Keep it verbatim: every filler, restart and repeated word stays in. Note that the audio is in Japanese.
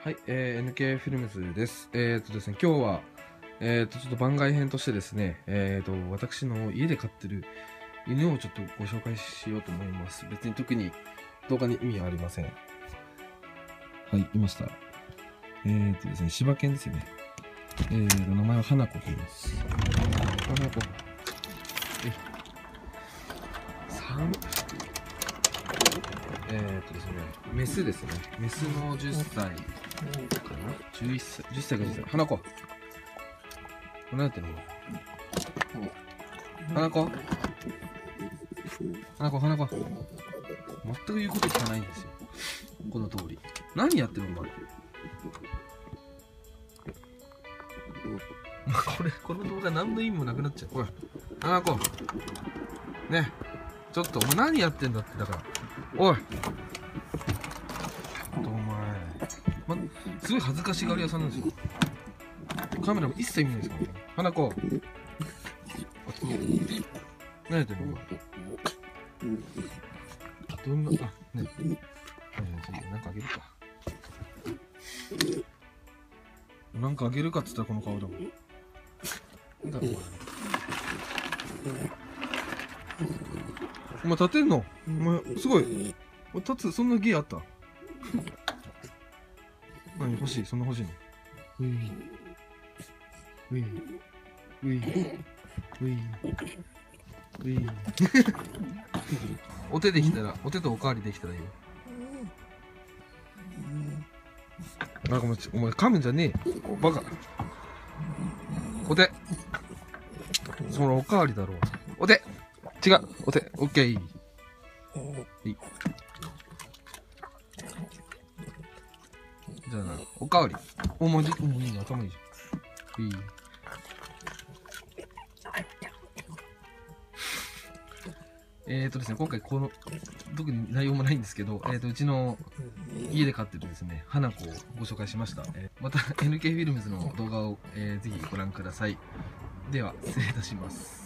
はい、えー、エヌケー フィルムズです。えーとですね、今日は、えーと、ちょっと番外編としてですね、えーと、私の家で飼ってる犬をちょっとご紹介しようと思います。別に特に動画に意味はありません。はい、いました。えーとですね、柴犬ですよね。えーと、名前は花子と言います。花子。え、三えーとですね、メスですね。メスのじゅっさいかな ?じゅういっさい、じゅっさいかじゅっさい。花子。何やってんの花子花子花子全く言うこと聞かないんですよ。この通り。何やってるのお前。これ、この動画何の意味もなくなっちゃう。おい、花子ね、ちょっとお前何やってんだって。だからおいお前、ま、すごい恥ずかしがり屋さんなんですよ。カメラも一切見ないですからね。花子何やってんのお前。どんな、あ、ね。はいはい、なんかあげるか。なんかあげるかっつったらこの顔だもん。なんだろう、お前立てんのお前、すごい。立つ、そんな芸あった何欲しいそんな欲しいのウィー。ウィー。ウィー。ウィー。ウィー。お手できたら、お手とおかわりできたらいいよ。あ、ごめん、お前噛むんじゃねえ。バカ。お手。そのおかわりだろう。お手。違う。お手。オッケー。いい。じゃあな、おかわり。お、マジ、もういいな、頭いいじゃん。いい。えーとですね、今回この、特に内容もないんですけど、えーと、うちの家で飼ってるですね、花子をご紹介しました。えー、また エヌケー フィルムズの動画を、えー、ぜひご覧ください。では、失礼いたします。